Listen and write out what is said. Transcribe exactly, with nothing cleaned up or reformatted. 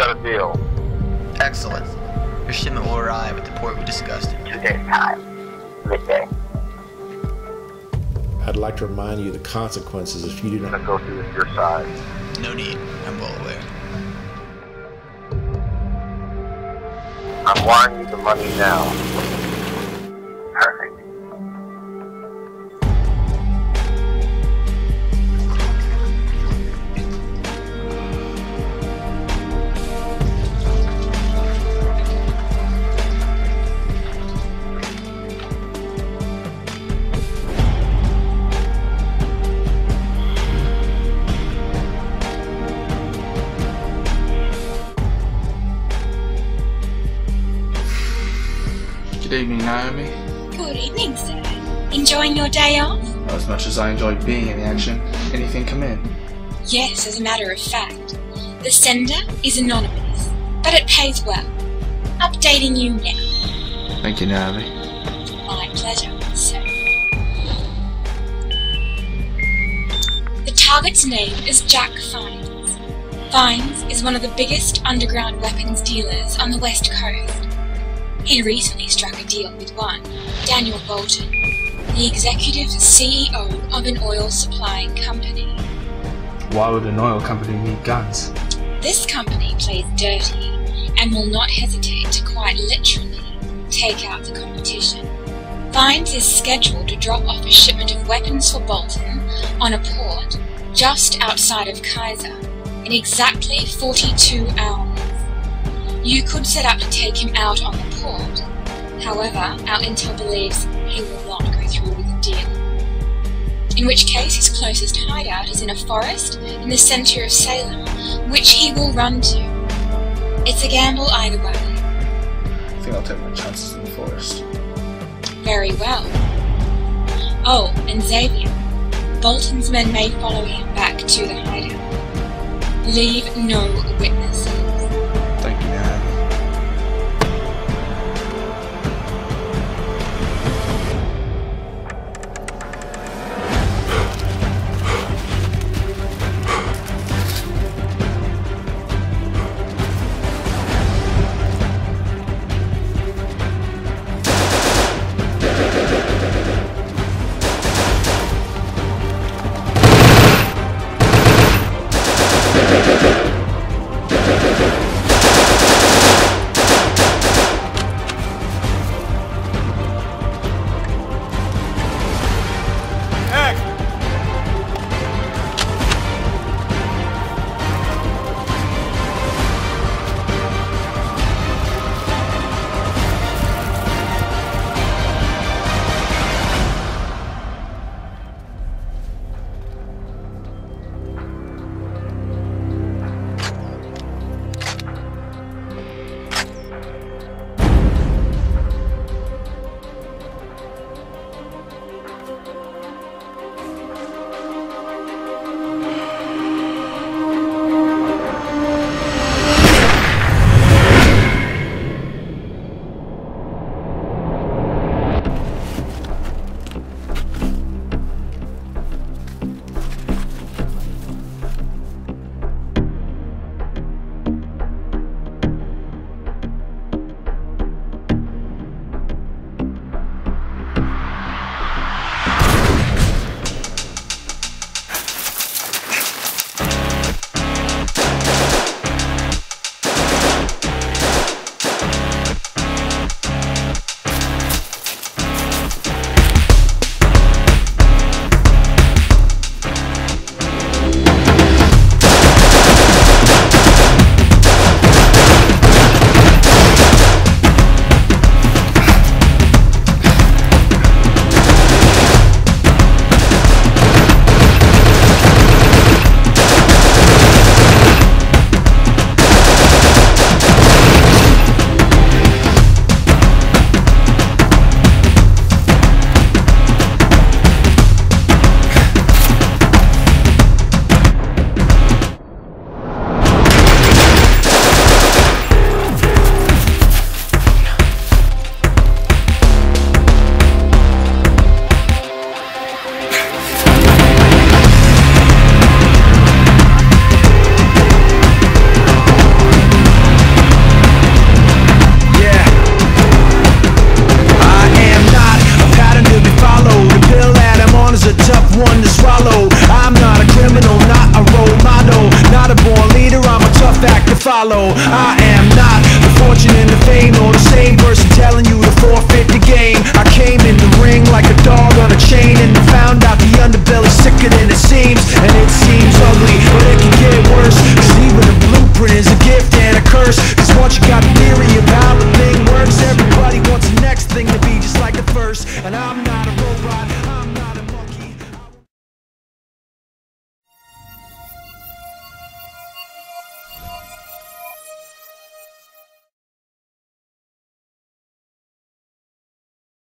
got a deal. Excellent. Your shipment will arrive at the port we discussed. Two days' time. Midday. I'd like to remind you the consequences if you do I'm not gonna go through with your side. No need. I'm well aware. I'm wiring you the money now. Perfect. Good evening, Naomi. Good evening, sir. Enjoying your day off? As much as I enjoy being in the action, anything come in? Yes, as a matter of fact. The sender is anonymous, but it pays well. Updating you now. Thank you, Naomi. My pleasure, sir. The target's name is Jack Fines. Fines is one of the biggest underground weapons dealers on the West Coast. He recently struck a deal with one, Daniel Bolton, the executive C E O of an oil supplying company. Why would an oil company need guns? This company plays dirty and will not hesitate to quite literally take out the competition. Fines is scheduled to drop off a shipment of weapons for Bolton on a port just outside of Kaiser in exactly forty-two hours. You could set up to take him out on the port. However, our intel believes he will not go through with the deal. In which case, his closest hideout is in a forest in the centre of Salem, which he will run to. It's a gamble either way. I think I'll take my chances in the forest. Very well. Oh, and Xavier. Bolton's men may follow him back to the hideout. Leave no witnesses. Thank you, Naomi. You follow. I am not the fortune and the fame, or the same person telling you to forfeit the game. I came in the ring like a dog on a chain, and found out the underbelly's sicker than it seems. And it seems ugly, but it can get worse, cause even the blueprint is a gift and a curse. Cause once you got a theory of how the thing works, every